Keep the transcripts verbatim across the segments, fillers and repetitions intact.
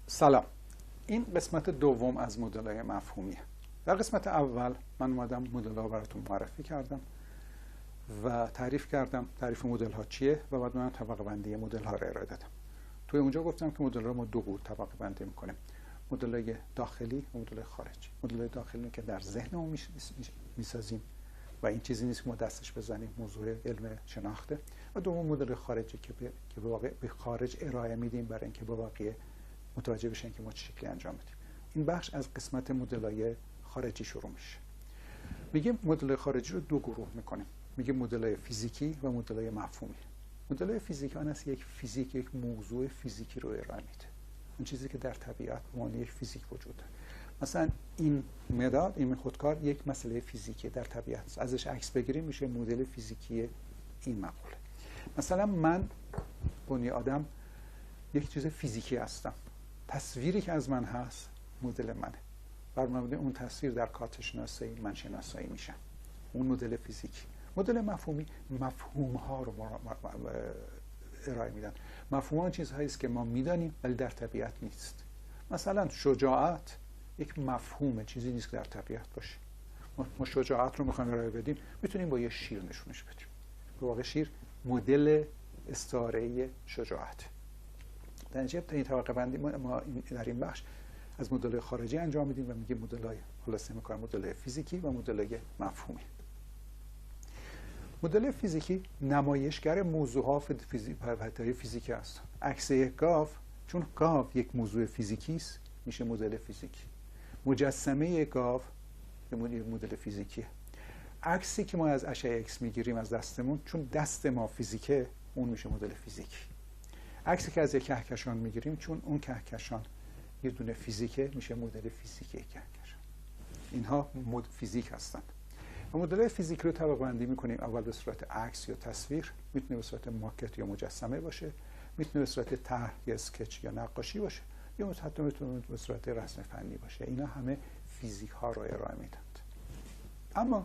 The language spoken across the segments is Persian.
سلام. این قسمت دوم از مدل‌های مفهومیه. در قسمت اول من اومدم مدل‌ها براتون معرفی کردم و تعریف کردم تعریف مدل‌ها چیه و بعد من طبقه بندی مدل‌ها رو ارائه دادم. توی اونجا گفتم که مدل‌ها رو ما دو گروه طبقه بندی می‌کنیم. مدل‌های داخلی و مدل‌های خارجی. مدل‌های داخلی که در ذهنمون می‌سازیم و این چیزی نیست که ما دستش بزنیم، موضوع علم شناخته. و دوم مدل خارجی که به که به واقع به خارج ارائه میدیم برای اینکه با بقیه متوجه بشن که ما چه شکلی انجام میدیم. این بخش از قسمت مدل‌های خارجی شروع میشه. میگیم مدل خارجی رو دو گروه میکنیم. میگیم مدل‌های فیزیکی و مدل‌های مفهومی. مدل‌های فیزیکی آن است یک فیزیک یک موضوع فیزیکی رو ارائه میده. اون چیزی که در طبیعت به عنوان یک فیزیک وجود داره. مثلا این مداد، این خودکار یک مسئله فیزیکی در طبیعت است. ازش عکس بگیریم میشه مدل فیزیکی این مقوله. مثلا من بنی آدم یک چیز فیزیکی هستم. تصویری که از من هست مدل منه. بر مبنای اون تصویر در کارت شناسایی من شناسایی میشم. اون مدل فیزیکی. مدل مفهومی مفهوم ها رو ارائه میدن. مفهوم ها چیزهایی است که ما میدانیم ولی در طبیعت نیست. مثلا شجاعت یک مفهومه، چیزی نیست که در طبیعت باشه. ما شجاعت رو میخوایم ارائه بدیم، میتونیم با یه شیر نشونش بدیم. به واقع شیر مدل استعاره‌ای شجاعت. در نتیجه این طبقه بندی ما در این بخش از مدل خارجی انجام میدیم و میگیم مدل‌های خلاصه می‌کنیم مدل فیزیکی و مدل‌های مفهومی. مدل فیزیکی نمایشگر موضوعات فیزیکی فیزیکی است. عکس یک گاو، چون گاو یک موضوع فیزیکی است، میشه مدل فیزیکی. مجسمه یک گاو یک مدل فیزیکیه. عکسی که ما از اشعه ایکس میگیریم از دستمون، چون دست ما فیزیکه، اون میشه مدل فیزیکی. عکسی که از یک کهکشان میگیریم چون اون کهکشان یه دونه فیزیکه، میشه مدل فیزیکی کهکشان. اینها مد فیزیک هستند. و مدل فیزیک رو طبقه بندی میکنیم. اول به صورت عکس یا تصویر، میتونه به صورت ماکت یا مجسمه باشه، میتونه به صورت طرح یا اسکچ یا نقاشی باشه، یا حتی میتونه به صورت رسم فنی باشه. اینا همه فیزیک ها رو ارائه میدند. اما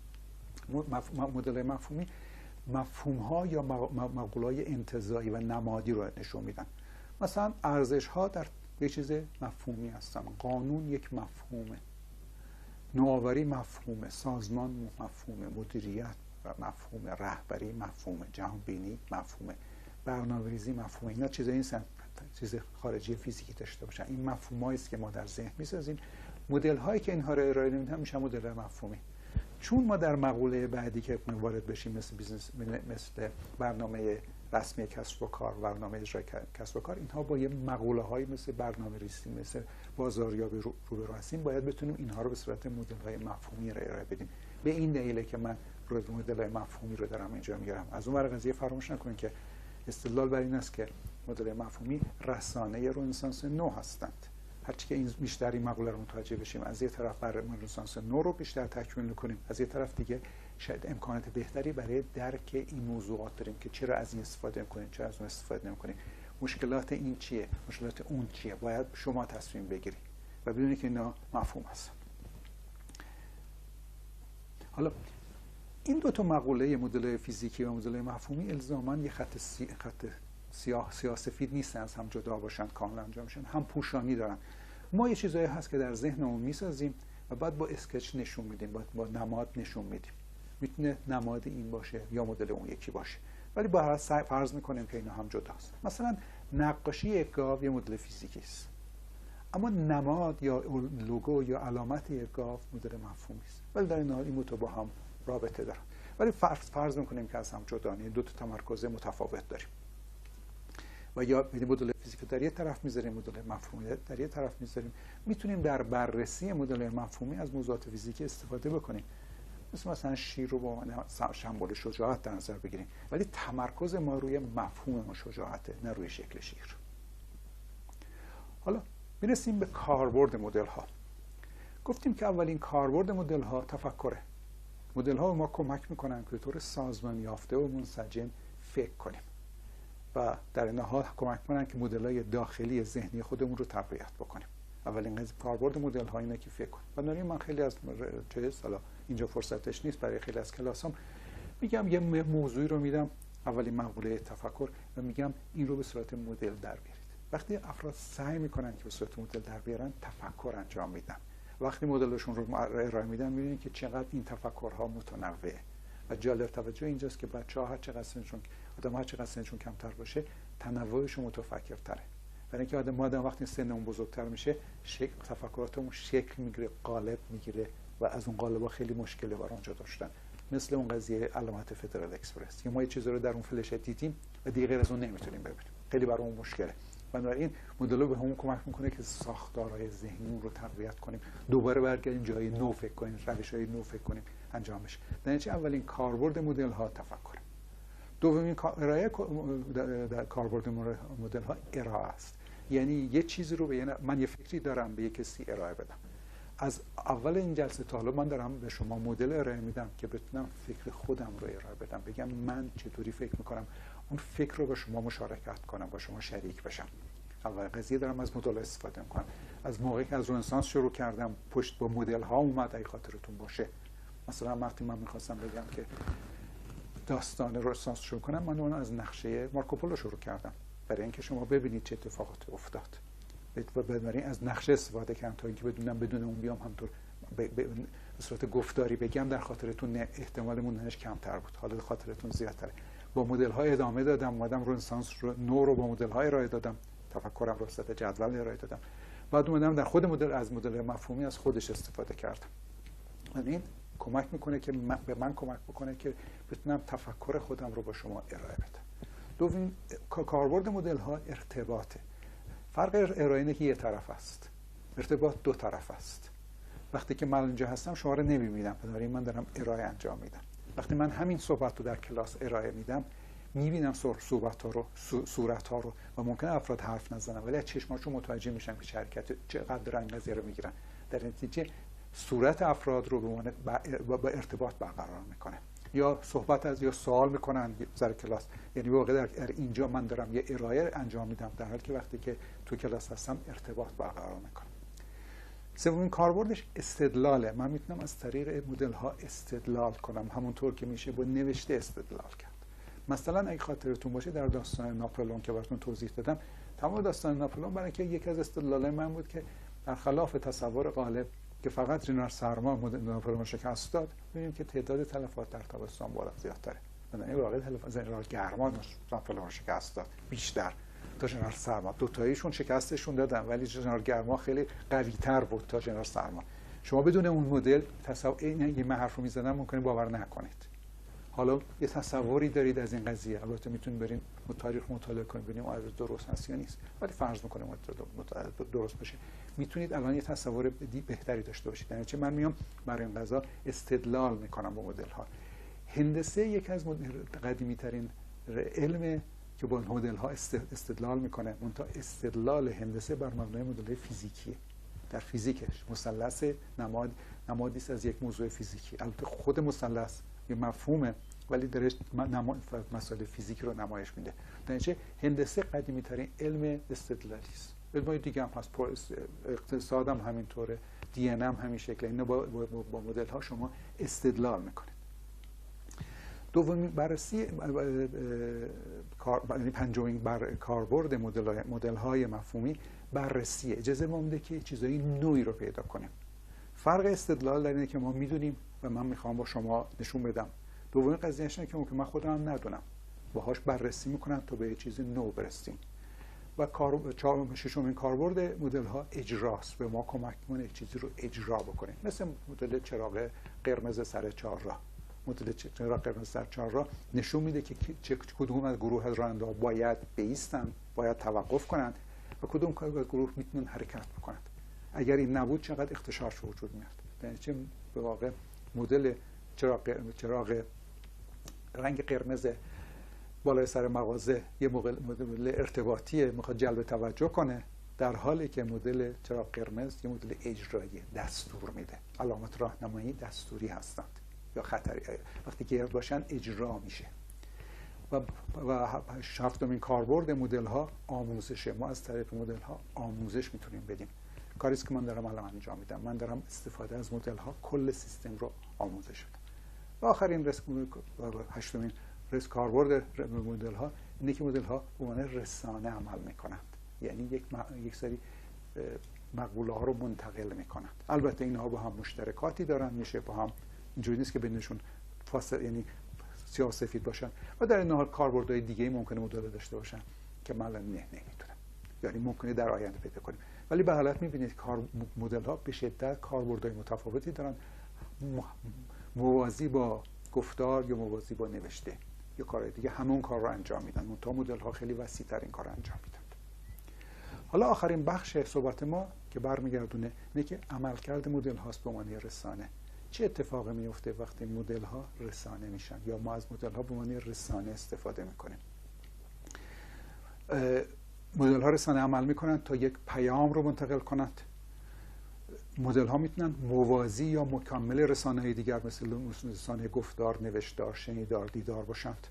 مدل مفهومی مفهوم ها یا مقوله های انتزاعی و نمادی رو نشون میدن. مثلا ارزش ها در یه چیز مفهومی هستن. قانون یک مفهومه، نوآوری مفهومه، سازمان مفهومه، مدیریت مفهومه، رهبری مفهومه، جهان بینی مفهومه، برنامه‌ریزی مفهومه. اینا چیزایی نیستن چیز خارجی فیزیکی داشته باشن. این مفهومایی است که ما در ذهن میسازیم. مدل هایی که اینها رو ارائه میدن میشن مدل مفهومی. چون ما در مقوله بعدی که وارد بشیم مثل بیزنس، مثل برنامه رسمی کسب و کار، برنامه اجرای کسب و کار، اینها با یه مقوله هایی مثل برنامه ریزی، مثل بازاریابی رو به رو هستیم، باید بتونیم اینها رو به صورت مدل های مفهومی رو ارائه بدیم. به این دلیله که من مدل های مفهومی رو دارم اینجا میارم. از اون ور قضیه فراموش نکنید که استدلال بر این است که مدل مفهومی رسانه رنسانس نو هستند. هرچی که این بیشتر این مقوله رو متوجه بشیم، از یه طرف بر رنسانس نو رو بیشتر تکمیل کنیم، از یه طرف دیگه شاید امکانات بهتری برای درک این موضوعات داریم که چرا از این استفاده می‌کنیم، چرا از اون استفاده نمی‌کنیم، مشکلات این چیه، مشکلات اون چیه. باید شما تصمیم بگیرید و بدونید که اینا مفهوم هست. حالا این دو تا مقوله مدل فیزیکی و مدل مفهومی الزاما یه خط سی... خط سیاه سیاه سفید نیستن، از هم جدا باشن، کاملا انجام میشن، هم پوشانی دارن. ما یه چیزایی هست که در ذهنمون میسازیم و بعد با اسکچ نشون میدیم، با, با نماد نشون میدیم. میتونه نماد این باشه یا مدل اون یکی باشه، ولی با هر فرض میکنیم که اینا هم جداست. مثلا نقاشی یک گاو یه مدل فیزیکی است، اما نماد یا لوگو یا علامت یک گاو مدل مفهومی است، ولی در این حال این دو با هم رابطه دارن، ولی فرض فرض میکنیم که از هم جدا، یعنی دو تا تمرکز متفاوت داریم. و یا مدل فیزیک در یه طرف میذاریم، مدل مفهومی در یه طرف میذاریم. میتونیم در بررسی مدل مفهومی از موضوعات فیزیکی استفاده بکنیم، مثل مثلا شیر رو با سمبل شجاعت در نظر بگیریم، ولی تمرکز ما روی مفهوم ما شجاعته، نه روی شکل شیر. حالا میرسیم به کاربرد مدل ها. گفتیم که اولین کاربرد مدل ها تفکره. مدل ها ما کمک میکنن که به طور سازمان یافته و منسجم فکر کنیم و در این حال کمک کنن که مدل‌های داخلی ذهنی خودمون رو تقویت بکنیم. اولین قضیه کاربرد مدل‌ها اینه که فکر کنیم. بنابراین من خیلی از چه حالا اینجا فرصتش نیست، برای خیلی از کلاسام میگم یه موضوعی رو میدم، اولین مقوله تفکر، و میگم این رو به صورت مدل در بیارید. وقتی افراد سعی میکنن که به صورت مدل در بیارن، تفکر انجام میدن. وقتی مدلشون رو ارائه میدن میبینید که چقدر این تفکرها متنوعه. و جالب توجه اینجاست که بچه‌ها هر چقدر سنشون آدم هر چقدر سنشون کمتر باشه، تنوعشون متفکرتره. برای اینکه آدم آدم وقتی سنمون بزرگتر میشه، شکل تفکراتمون شکل میگیره، قالب میگیره و از اون قالب‌ها خیلی مشکله برای اونجا داشتن. مثل اون قضیه علامت فدرال اکسپرس که ما یه چیزی رو در اون فلش دیدیم و دیگه غیر از اون نمیتونیم ببینیم. خیلی برامون مشکله. بنابراین مدل به همون کمک میکنه که ساختارهای ذهنی رو تقویت کنیم، دوباره برگردیم جای نو فکر کنیم، روش‌های نو فکر کنیم انجامش. در نتیجه اولین کاربرد مدل ها تفکر. دومین ارائه در کاربرد مدل ها ارائه است. یعنی یه چیزی رو به یعنی من یه فکری دارم به یه کسی ارائه بدم. از اول این جلسه تا حالا من دارم به شما مدل ارائه میدم که بتونم فکر خودم رو ارائه بدم، بگم من چطوری فکر میکنم، اون فکر رو با شما مشارکت کنم، با شما شریک بشم. اول قضیه دارم از مدل استفاده میکنم. از موقعی که از رنسانس شروع کردم پشت با مدل ها اومد، اگه خاطرتون باشه. مثلا وقتی من میخواستم بگم که داستان رنسانس شروع کنم، من اون از نقشه مارکوپولو شروع کردم برای اینکه شما ببینید چه اتفاقاتی افتاد. و بنابراین از نقشه استفاده کردم تا اینکه بدونم بدون اون بیام همطور به صورت گفتاری بگم، در خاطرتون احتمال موندنش کمتر بود، حالا خاطرتون زیادتره. با مدل های ادامه دادم، اومدم رنسانس رو نو رو با مدل های ارائه دادم، تفکرم رو وسط جدول ارائه دادم. بعد اومدم در خود مدل از مدل مفهومی از خودش استفاده کردم. این کمک میکنه که من به من کمک بکنه که بتونم تفکر خودم رو با شما ارائه بدم. دومین کاربرد مدل ها ارتباطه. فرق ارائه اینه که یه طرف است، ارتباط دو طرف است. وقتی که من اینجا هستم شما رو نمیبینم، بنابراین من دارم ارائه انجام میدم. وقتی من همین صحبت رو در کلاس ارائه میدم، میبینم صحبت ها رو، صورت ها رو و ممکنه افراد حرف نزنن ولی از چشماشون متوجه میشن که حرکت چقدر این قضیه رو میگیرن. در نتیجه صورت افراد رو به عنوان با ارتباط برقرار میکنه. یا صحبت از یا سوال میکنن در کلاس، یعنی واقعا در اینجا من دارم یه ارائه انجام میدم در حالی که وقتی که تو کلاس هستم ارتباط برقرار میکنم. سومین کاربردش استدلاله. من میتونم از طریق مدل ها استدلال کنم، همونطور که میشه با نوشته استدلال کرد. مثلا اگه خاطرتون باشه در داستان ناپلئون که براتون توضیح دادم، تمام داستان ناپلئون برای اینکه یکی از استدلالای من بود که برخلاف تصور غالب که فقط ژنرال سرما ناپلئون شکست داد، می‌بینیم که تعداد تلفات در تابستان بالا زیادتره. یعنی واقعا تلفات ژنرال گرما ناپلئون شکست داد بیشتر تا ژنرال سرما. دو تاییشون شکستشون دادن ولی ژنرال گرما خیلی قوی‌تر بود تا ژنرال سرما. شما بدون اون مدل تصور این یه حرفو می‌زدن ممکنه باور نکنید. حالا یه تصوری دارید از این قضیه، البته میتونید بریم تاریخ مطالعه کنید ببینیم آیا درست هست یا نیست، ولی فرض میکنیم درست باشه. میتونید الان یه تصور بهتری داشته باشید. یعنی چه من میام برای این قضا استدلال میکنم با مدل ها. هندسه یکی از قدیمی ترین علم که با مدل ها استدلال میکنه. منتها استدلال هندسه بر مبنای مدل فیزیکیه. در فیزیکش مثلث نماد نمادی است از یک موضوع فیزیکی. البته خود مثلث یه مفهومه ولی درش مسائل فیزیکی رو نمایش میده. در نتیجه هندسه قدیمی ترین علم استدلالی است. علمای دیگه هم هست، اقتصاد هم همینطوره، دی ان هم همین شکله. اینو با, با, با مدل ها شما استدلال میکنید. دومین بررسی یعنی پنجمین بر کاربرد مدل مدل های مفهومی بررسی اجازه ما میده که چیزایی نوعی رو پیدا کنیم. فرق استدلال در اینه که ما میدونیم و من میخوام با شما نشون بدم. دومین قضیهش اینه که ممکن من خودم هم ندونم، باهاش بررسی میکنم تا به یه چیز نو برسیم. و کار ششمین کاربرد مدل ها اجراست. به ما کمک میکنه یک چیزی رو اجرا بکنیم، مثل مدل چراغ قرمز سر چهارراه. مدل چراغ قرمز سر چهارراه نشون میده که چه کدوم از گروه از راننده‌ها باید بایستن، باید توقف کنند و کدوم از گروه میتونن حرکت بکنند. اگر این نبود چقدر اختشاش به وجود میاد. یعنی چه به واقع مدل چراغ چراغ رنگ قرمز بالای سر مغازه یه مدل ارتباطیه، میخواد جلب توجه کنه، در حالی که مدل چراغ قرمز یه مدل اجرایی، دستور میده. علامت راهنمایی دستوری هستند یا خطری وقتی که باشن اجرا میشه. و و هفتمین کاربرد مدل ها آموزشه. ما از طریق مدل ها آموزش میتونیم بدیم. کاری است که من دارم الان انجام میدم. من دارم استفاده از مدل ها کل سیستم رو آموزش بدم. و آخرین رسک هشتمین رس کاربرد مدل ها اینه که مدل ها به عنوان رسانه عمل میکنند. یعنی یک یک سری مقوله ها رو منتقل میکنند. البته اینها با هم مشترکاتی دارن، میشه با هم اینجوری نیست که بینشون فاصله یعنی سیاه و سفید باشن و در این حال کاربردهای دیگه ممکنه مدل داشته باشن که من الان نه نمیدونم، یعنی ممکنه در آینده پیدا کنیم. ولی به حالت میبینید کار مدل ها به شدت کاربردهای متفاوتی دارن، موازی با گفتار یا موازی با نوشته یا کارهای دیگه همون کار رو انجام میدن، منتها مدل ها خیلی وسیع‌تر این کار رو انجام میدن. حالا آخرین بخش صحبت ما که برمیگردونه اینه که عملکرد مدل هاست به عنوان رسانه. چه اتفاقی میفته وقتی مدل ها رسانه میشن یا ما از مدل ها به عنوان رسانه استفاده میکنیم؟ مدل ها رسانه عمل میکنن تا یک پیام رو منتقل کنند. مدل ها میتونن موازی یا مکمل رسانه های دیگر مثل رسانه گفتار، نوشتار، شنیدار، دیدار باشند.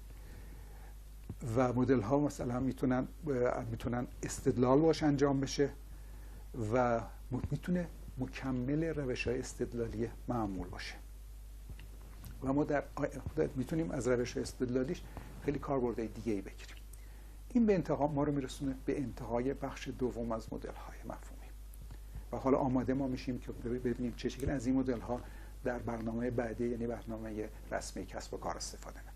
و مدل ها مثلا میتونن میتونن استدلال باش انجام بشه و میتونه مکمل روش های استدلالی معمول باشه و ما در میتونیم از روش های استدلالیش خیلی کاربردهای دیگه ای بگیریم. این به انتها ما رو میرسونه به انتهای بخش دوم از مدل های مفهومی و حالا آماده ما میشیم که ببینیم چه شکلی از این مدل ها در برنامه بعدی، یعنی برنامه رسمی کسب و کار استفاده کنیم.